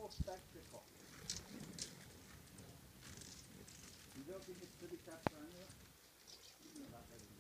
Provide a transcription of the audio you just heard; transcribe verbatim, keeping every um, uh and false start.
spectacle. You don't think it's pretty tough for anyone? You know that, right?